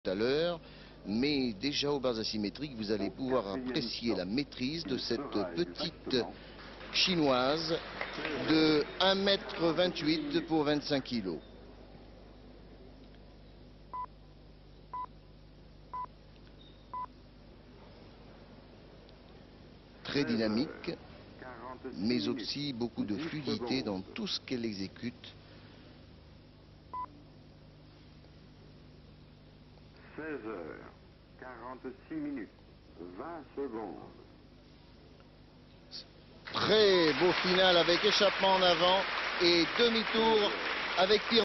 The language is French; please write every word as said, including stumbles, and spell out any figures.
tout à l'heure, mais déjà aux barres asymétriques, vous allez pouvoir apprécier la maîtrise de cette petite chinoise de un mètre vingt-huit pour vingt-cinq kilos. Très dynamique, mais aussi beaucoup de fluidité dans tout ce qu'elle exécute. seize heures, quarante-six minutes, vingt secondes. Très beau final avec échappement en avant et demi-tour avec tir.